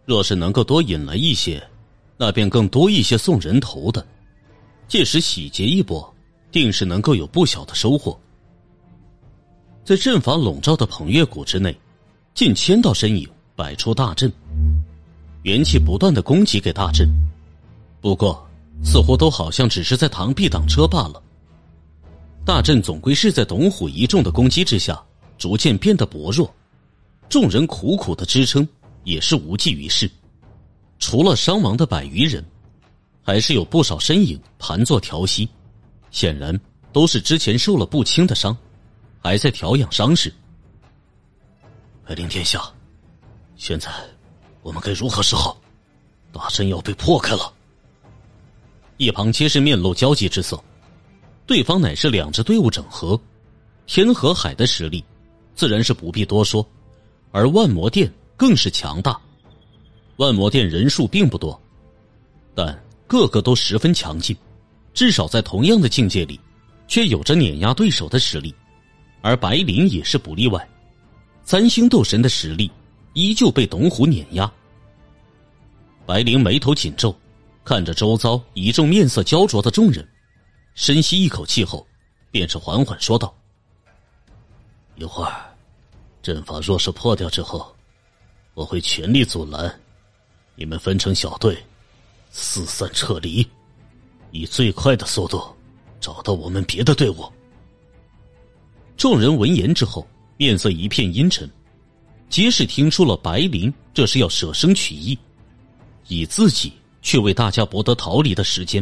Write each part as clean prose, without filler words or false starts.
若是能够多引来一些，那便更多一些送人头的，届时洗劫一波，定是能够有不小的收获。在阵法笼罩的捧月谷之内，近1000道身影摆出大阵，元气不断地攻击给大阵，不过似乎都好像只是在螳臂挡车罢了。大阵总归是在董虎一众的攻击之下逐渐变得薄弱，众人苦苦的支撑也是无济于事。除了伤亡的100余人，还是有不少身影盘坐调息，显然都是之前受了不轻的伤，还在调养伤势。 白灵殿下，现在我们该如何是好？大阵要被破开了。 一旁皆是面露焦急之色，对方乃是2支队伍整合，天和海的实力自然是不必多说，而万魔殿更是强大。万魔殿人数并不多，但个个都十分强劲，至少在同样的境界里却有着碾压对手的实力，而白灵也是不例外，3星斗神的实力依旧被董虎碾压。白灵眉头紧皱，看着周遭一众面色焦灼的众人，深吸一口气后便是缓缓说道： 一会儿阵法若是破掉之后，我会全力阻拦，你们分成小队四散撤离，以最快的速度找到我们别的队伍。 众人闻言之后面色一片阴沉，皆是听出了白灵这是要舍生取义，以自己却为大家博得逃离的时间。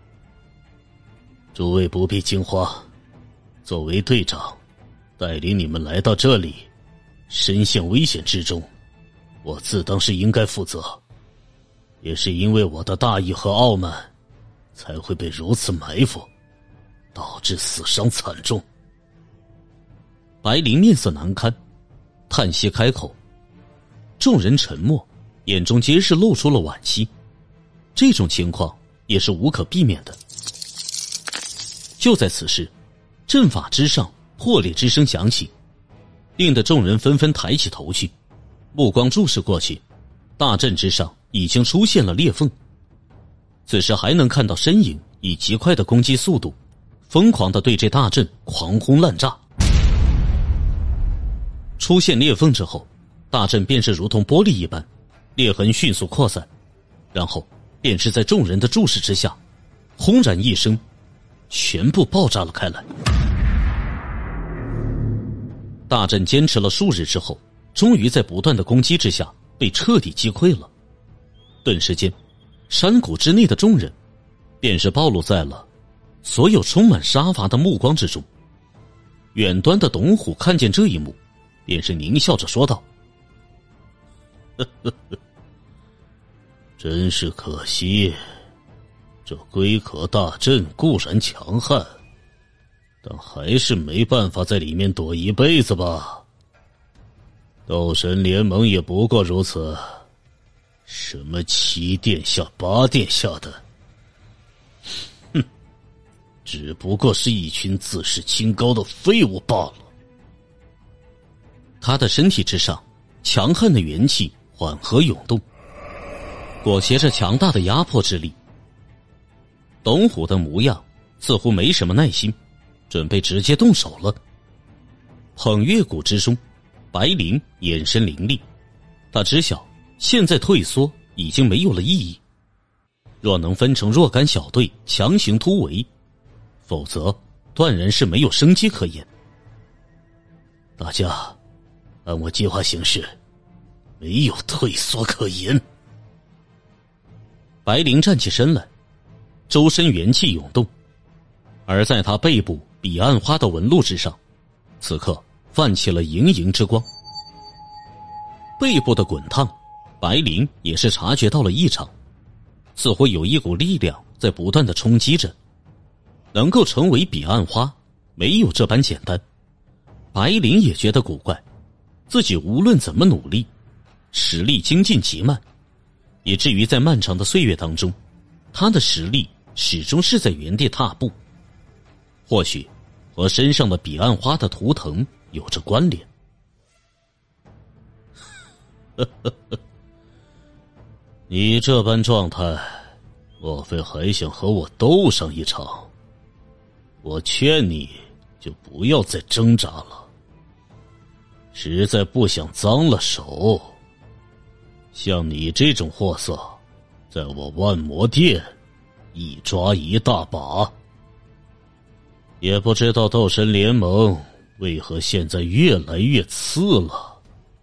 诸位不必惊慌，作为队长带领你们来到这里，身陷危险之中，我自当是应该负责，也是因为我的大意和傲慢，才会被如此埋伏，导致死伤惨重。 白灵面色难堪，叹息开口。众人沉默，眼中皆是露出了惋惜。这种情况也是无可避免的。就在此时，阵法之上破裂之声响起，令得众人纷纷抬起头去，目光注视过去，大阵之上已经出现了裂缝。此时还能看到身影以极快的攻击速度，疯狂地对这大阵狂轰滥炸。出现裂缝之后，大阵便是如同玻璃一般，裂痕迅速扩散，然后便是在众人的注视之下，轰然一声，全部爆炸了开来。大阵坚持了数日之后，终于在不断的攻击之下被彻底击溃了。顿时间，山谷之内的众人便是暴露在了所有充满杀伐的目光之中。远端的董虎看见这一幕，便是狞笑着说道： 真是可惜，这龟壳大阵固然强悍，但还是没办法在里面躲一辈子吧。斗神联盟也不过如此，什么7殿下8殿下的，哼，只不过是一群自视清高的废物罢了。 他的身体之上，强悍的元气缓和涌动，裹挟着强大的压迫之力。董虎的模样似乎没什么耐心，准备直接动手了。捧月谷之中，白灵眼神凌厉，他知晓现在退缩已经没有了意义，若能分成若干小队强行突围，否则断然是没有生机可言。 大家按我计划行事，没有退缩可言。 白灵站起身来，周身元气涌动，而在他背部彼岸花的纹路之上，此刻泛起了盈盈之光。背部的滚烫，白灵也是察觉到了异常，似乎有一股力量在不断的冲击着。能够成为彼岸花，没有这般简单。白灵也觉得古怪，自己无论怎么努力，实力精进极慢，以至于在漫长的岁月当中，他的实力始终是在原地踏步。或许和身上的彼岸花的图腾有着关联。 你这般状态，莫非还想和我斗上一场？我劝你就不要再挣扎了。实在不想脏了手，像你这种货色，在我万魔殿一抓一大把。也不知道斗神联盟为何现在越来越次了。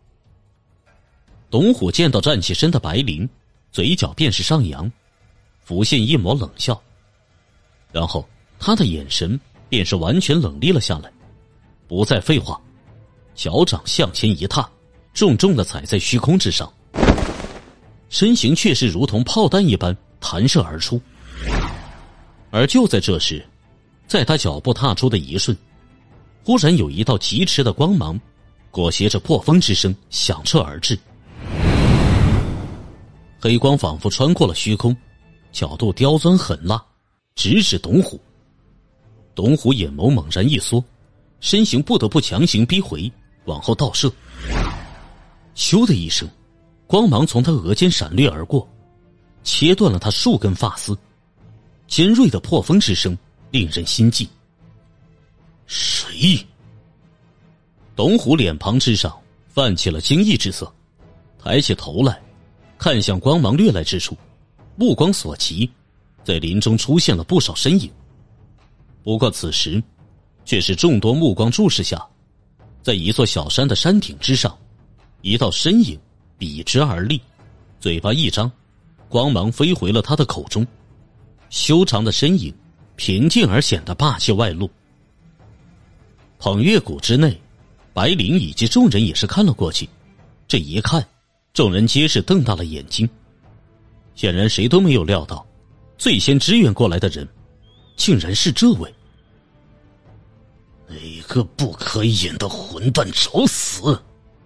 董虎见到站起身的白灵，嘴角便是上扬，浮现一抹冷笑，然后他的眼神便是完全冷厉了下来，不再废话，脚掌向前一踏，重重地踩在虚空之上，身形却是如同炮弹一般弹射而出。而就在这时，在他脚步踏出的一瞬，忽然有一道疾驰的光芒裹挟着破风之声响彻而至，黑光仿佛穿过了虚空，角度刁钻狠辣，直指董虎。董虎眼眸猛然一缩，身形不得不强行逼回，往后倒射。咻的一声，光芒从他额间闪掠而过，切断了他数根发丝。尖锐的破风之声令人心悸。 谁？ 董虎脸庞之上泛起了惊异之色，抬起头来，看向光芒掠来之处，目光所及，在林中出现了不少身影。不过此时，却是众多目光注视下，在一座小山的山顶之上，一道身影笔直而立，嘴巴一张，光芒飞回了他的口中。修长的身影平静而显得霸气外露。捧月谷之内，白灵以及众人也是看了过去，这一看，众人皆是瞪大了眼睛。显然谁都没有料到，最先支援过来的人竟然是这位。 哪个不可眼的混蛋找死！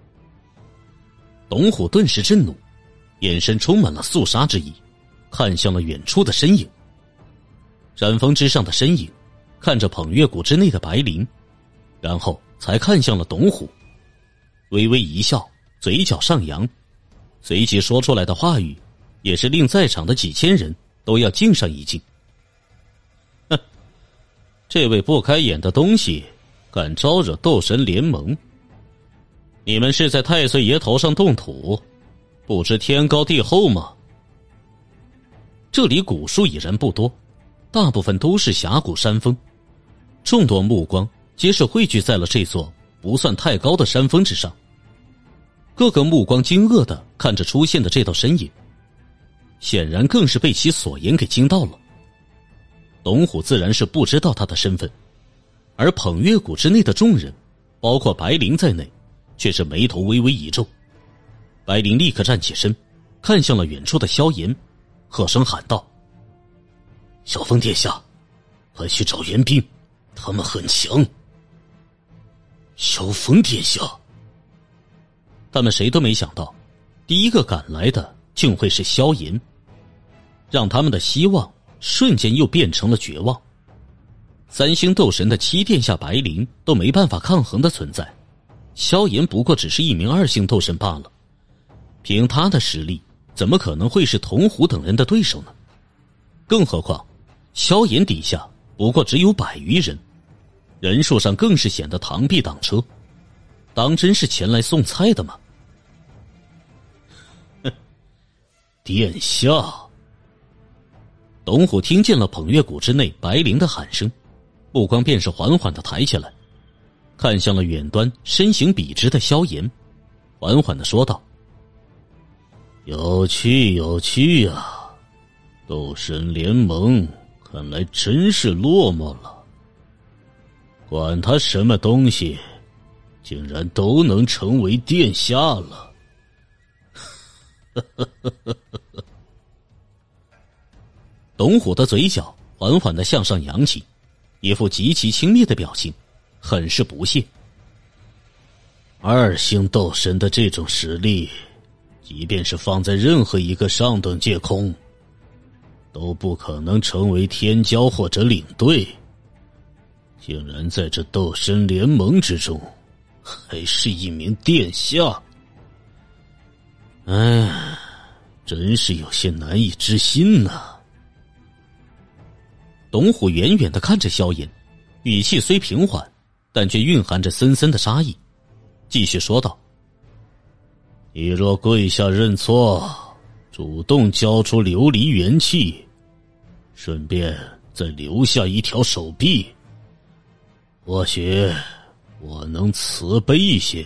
董虎顿时震怒，眼神充满了肃杀之意，看向了远处的身影。山峰之上的身影看着捧月谷之内的白灵，然后才看向了董虎，微微一笑，嘴角上扬，随即说出来的话语也是令在场的几千人都要敬上一敬。哼，这位不开眼的东西敢招惹斗神联盟，你们是在太岁爷头上动土，不知天高地厚吗？这里古树已然不多，大部分都是峡谷山峰，众多目光皆是汇聚在了这座不算太高的山峰之上，各个目光惊愕地看着出现的这道身影，显然更是被其所言给惊到了。董虎自然是不知道他的身份，而捧月谷之内的众人，包括白灵在内，却是眉头微微一皱。白灵立刻站起身，看向了远处的萧炎，喝声喊道： 小风殿下，快去找援兵，他们很强。萧风殿下， 他们谁都没想到，第一个赶来的竟会是萧炎，让他们的希望瞬间又变成了绝望。三星斗神的七殿下白灵都没办法抗衡的存在，萧炎不过只是一名二星斗神罢了，凭他的实力，怎么可能会是童虎等人的对手呢？更何况萧炎底下不过只有100余人，人数上更是显得螳臂挡车，当真是前来送菜的吗？ 殿下！ 董虎听见了捧月谷之内白灵的喊声，目光便是缓缓地抬起来，看向了远端身形笔直的萧炎，缓缓地说道： 有趣有趣啊，斗神联盟看来真是落寞了，管他什么东西，竟然都能成为殿下了。 董虎的嘴角缓缓地向上扬起，一副极其轻蔑的表情，很是不屑。 二星斗神的这种实力，即便是放在任何一个上等界空，都不可能成为天骄或者领队，竟然在这斗神联盟之中还是一名殿下。 真是有些难以置信呐。 董虎远远地看着萧炎，语气虽平缓，但却蕴含着森森的杀意，继续说道： 你若跪下认错，主动交出琉璃元气，顺便再留下一条手臂，或许我能慈悲一些。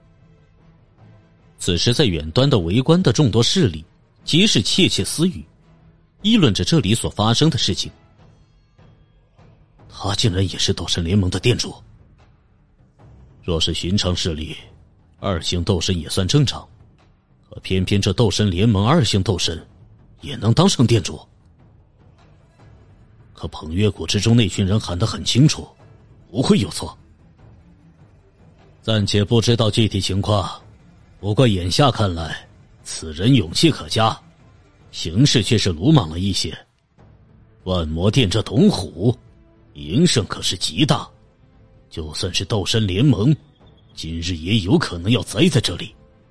此时在远端的围观的众多势力皆是窃窃私语，议论着这里所发生的事情。 他竟然也是斗神联盟的店主。若是寻常势力，2星斗神也算正常，可偏偏这斗神联盟2星斗神也能当上店主。可捧月谷之中那群人喊得很清楚，不会有错。暂且不知道具体情况，不过眼下看来，此人勇气可嘉，行事却是鲁莽了一些。万魔殿这董虎营生可是极大，就算是斗神联盟，今日也有可能要栽在这里。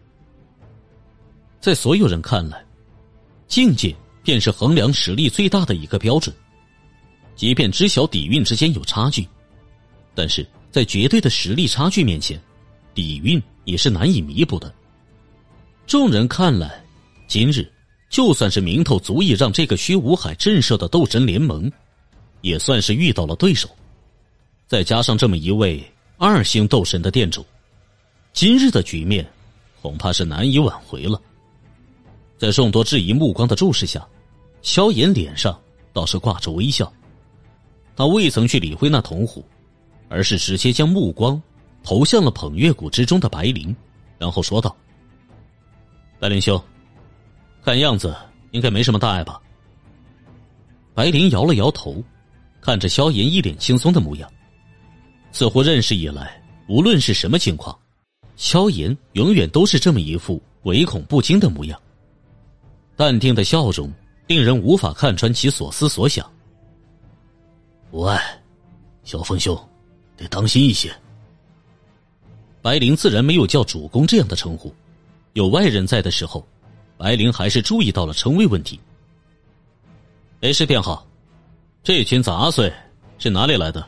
在所有人看来，境界便是衡量实力最大的一个标准，即便知晓底蕴之间有差距，但是在绝对的实力差距面前，底蕴也是难以弥补的。众人看来，今日就算是名头足以让这个虚无海震慑的斗神联盟，也算是遇到了对手。再加上这么一位2星斗神的店主，今日的局面恐怕是难以挽回了。在众多质疑目光的注视下，萧炎脸上倒是挂着微笑，他未曾去理会那铜虎，而是直接将目光投向了捧月谷之中的白灵，然后说道：白灵兄，看样子应该没什么大碍吧？白灵摇了摇头，看着萧炎一脸轻松的模样，似乎认识以来，无论是什么情况，萧炎永远都是这么一副唯恐不惊的模样。淡定的笑容令人无法看穿其所思所想。 无碍，小凤兄得当心一些。 白灵自然没有叫主公这样的称呼，有外人在的时候，白灵还是注意到了称谓问题。没事便好，这群杂碎是哪里来的？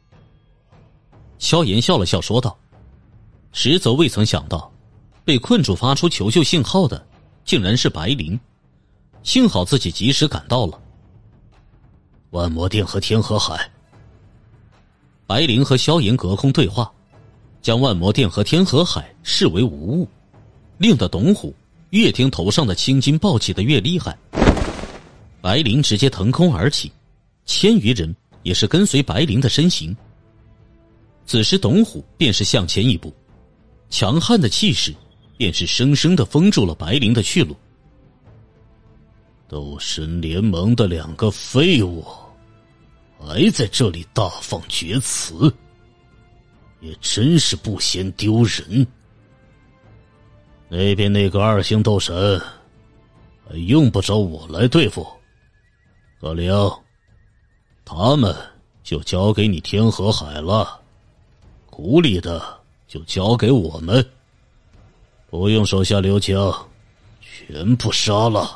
萧炎笑了笑说道，实则未曾想到，被困住发出求救信号的竟然是白灵，幸好自己及时赶到了。 万魔殿和天河海。 白灵和萧炎隔空对话，将万魔殿和天河海视为无物，令得董虎越听头上的青筋暴起的越厉害。白灵直接腾空而起，1000余人也是跟随白灵的身形。此时董虎便是向前一步，强悍的气势便是生生地封住了白灵的去路。 斗神联盟的2个废物还在这里大放厥词，也真是不嫌丢人。那边那个2星斗神还用不着我来对付，葛灵，他们就交给你天河海了，谷里的就交给我们，不用手下留情，全部杀了。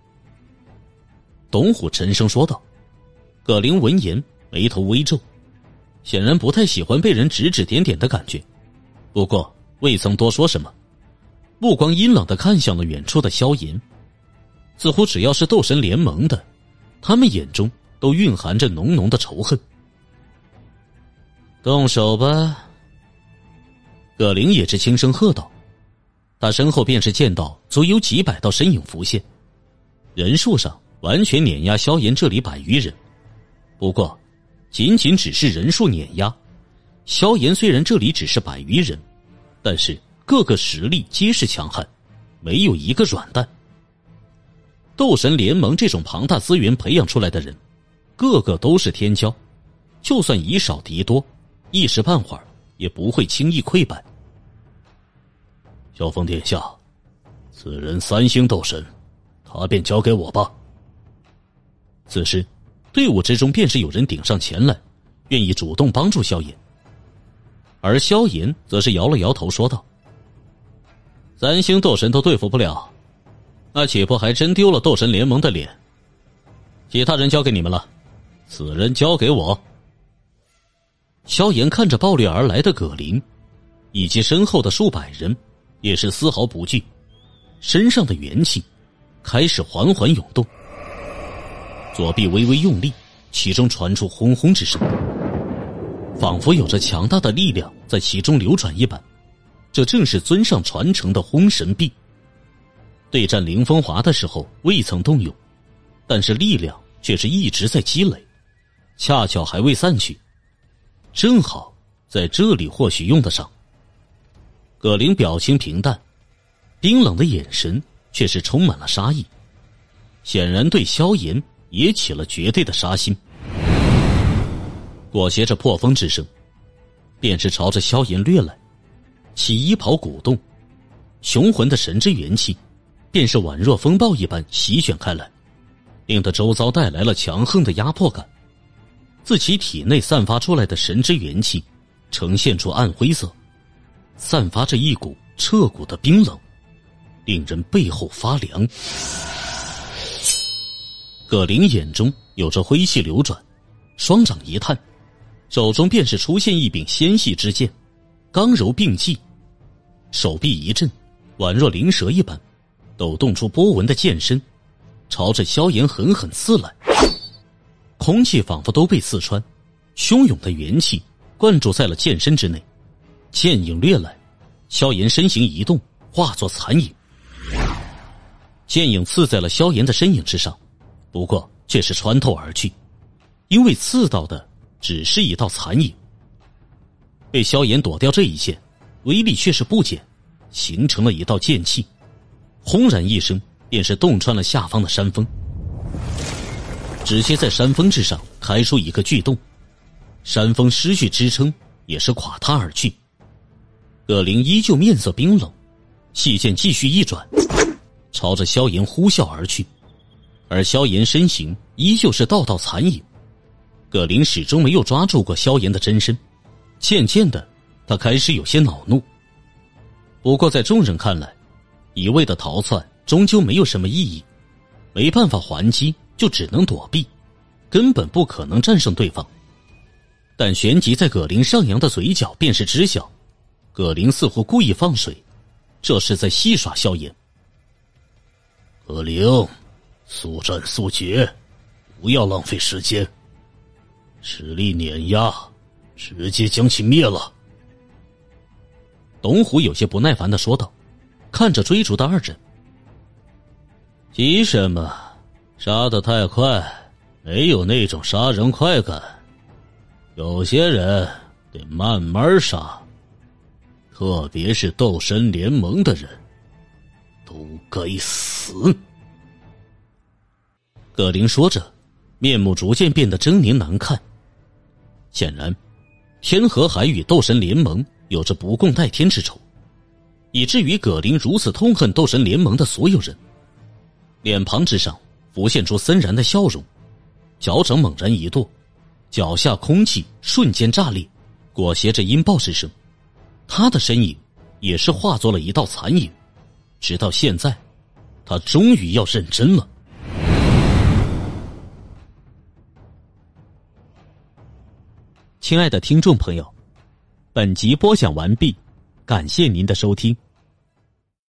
董虎沉声说道。葛灵闻言眉头微皱，显然不太喜欢被人指指点点的感觉，不过未曾多说什么，目光阴冷地看向了远处的萧炎。似乎只要是斗神联盟的，他们眼中都蕴含着浓浓的仇恨。动手吧！葛灵也是轻声喝道，他身后便是见到足有几百道身影浮现，人数上完全碾压萧炎这里100余人。不过仅仅只是人数碾压，萧炎虽然这里只是100余人，但是各个实力皆是强悍，没有一个软蛋。斗神联盟这种庞大资源培养出来的人，个个都是天骄，就算以少敌多，一时半会儿也不会轻易溃败。 萧峰殿下，此人3星斗神，他便交给我吧。 此时队伍之中便是有人顶上前来，愿意主动帮助萧炎。而萧炎则是摇了摇头说道，3星斗神都对付不了， 那岂不还真丢了斗神联盟的脸？其他人交给你们了，此人交给我。萧炎看着暴掠而来的葛林，以及身后的数百人，也是丝毫不惧，身上的元气开始缓缓涌动。左臂微微用力，其中传出轰轰之声，仿佛有着强大的力量在其中流转一般。这正是尊上传承的轰神臂。对战凌风华的时候未曾动用，但是力量却是一直在积累，恰巧还未散去，正好在这里或许用得上。葛林表情平淡，冰冷的眼神却是充满了杀意，显然对萧炎也起了绝对的杀心。裹挟着破风之声，便是朝着萧炎掠来，其衣袍鼓动，雄浑的神之元气便是宛若风暴一般席卷开来，令得周遭带来了强横的压迫感。自其体内散发出来的神之元气呈现出暗灰色，散发着一股彻骨的冰冷，令人背后发凉。葛林眼中有着灰气流转，双掌一探，手中便是出现一柄纤细之剑，刚柔并济，手臂一震，宛若灵蛇一般抖动出波纹的剑身，朝着萧炎狠狠刺来。空气仿佛都被刺穿，汹涌的元气灌注在了剑身之内。剑影掠来，萧炎身形一动，化作残影。剑影刺在了萧炎的身影之上，不过却是穿透而去，因为刺到的只是一道残影。被萧炎躲掉这一剑，威力却是不减，形成了一道剑气，轰然一声便是洞穿了下方的山峰，直接在山峰之上开出一个巨洞，山峰失去支撑，也是垮塌而去。葛林依旧面色冰冷，细剑继续一转，朝着萧炎呼啸而去，而萧炎身形依旧是道道残影。葛林始终没有抓住过萧炎的真身，渐渐的他开始有些恼怒。不过在众人看来，一味的逃窜终究没有什么意义，没办法还击就只能躲避，根本不可能战胜对方。但旋即在葛林上扬的嘴角便是知晓，葛林似乎故意放水，这是在戏耍萧炎。 葛林，速战速决，不要浪费时间，实力碾压，直接将其灭了。 董虎有些不耐烦地说道，看着追逐的二人。 急什么？杀得太快，没有那种杀人快感。有些人得慢慢杀，特别是斗神联盟的人，都该死。 葛林说着，面目逐渐变得狰狞难看。显然，天河海与斗神联盟有着不共戴天之仇，以至于葛林如此痛恨斗神联盟的所有人。脸庞之上浮现出森然的笑容，脚掌猛然一跺，脚下空气瞬间炸裂，裹挟着音爆之声，他的身影也是化作了一道残影。直到现在，他终于要认真了。亲爱的听众朋友，本集播讲完毕，感谢您的收听。